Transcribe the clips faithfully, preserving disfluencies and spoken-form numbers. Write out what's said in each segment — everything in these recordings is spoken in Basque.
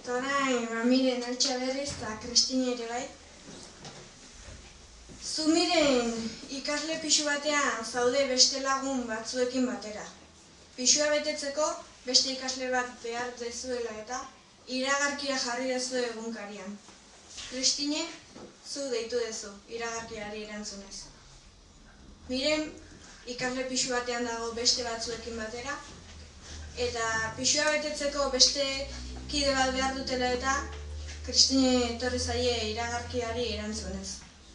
Eta orain, ba, miren altxa berriz eta Kristine ere bai. Zu miren ikasle pixu batean zaude beste lagun batzuekin batera. Pixua betetzeko beste ikasle bat behar dezuela eta iragarkia jarri dezu egunkarian. Kristine, zu deitu dezu iragarkiari erantzunez. Miren ikasle pixu batean dago beste batzuekin batera, eta pixua betetzeko beste kide bat behar dutela eta Kristine etorri zaie iragarkiari erantzunez.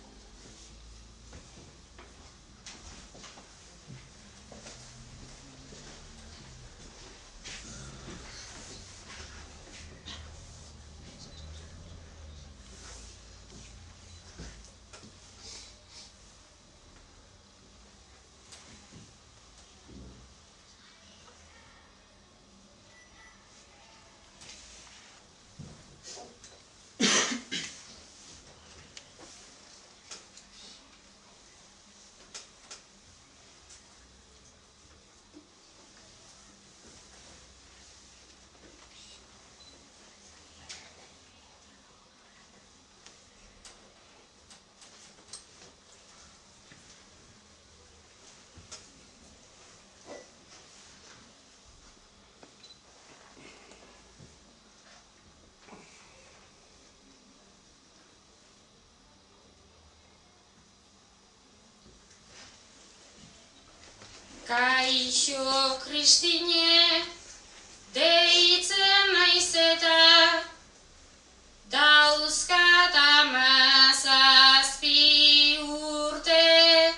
Kaixo, Kristine, deitzen naiz eta dauzkat hamazazpi urte,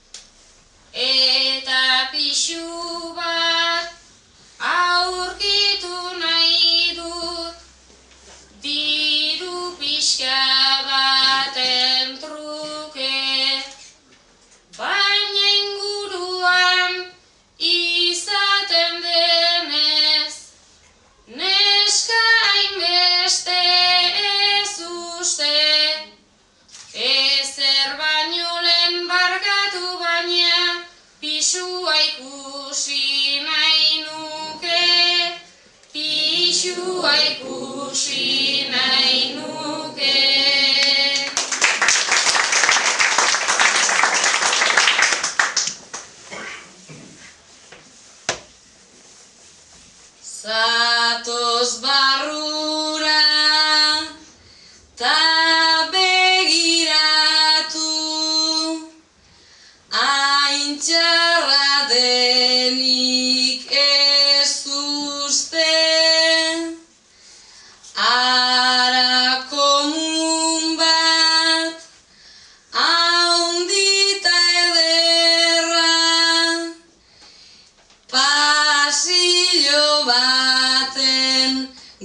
eta pixu bat aurkitu nahi dut, diru pixka baten truke. Baina inguruan izaten denez, neska hainbeste ez uste, ezer baino lehen barkatu baina pisua ikusi nahi nuke, pisua ikusi nahi nuke. Zatoz barrura ta begiratu, hain txarra denik ez uste, ara komun bat haundita ederra, pasillo baten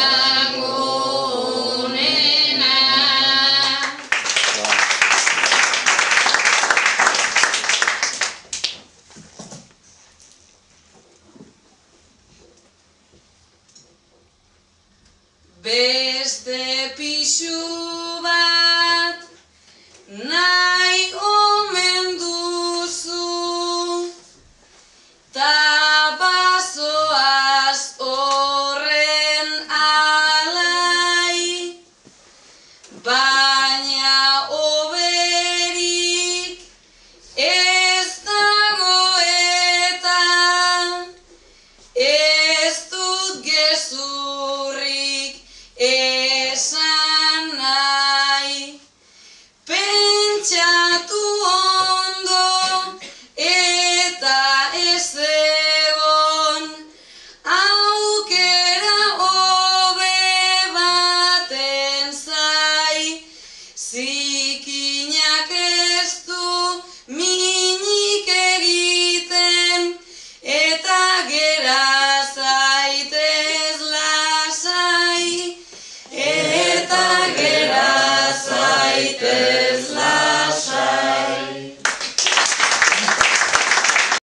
izango onena. Beste pisu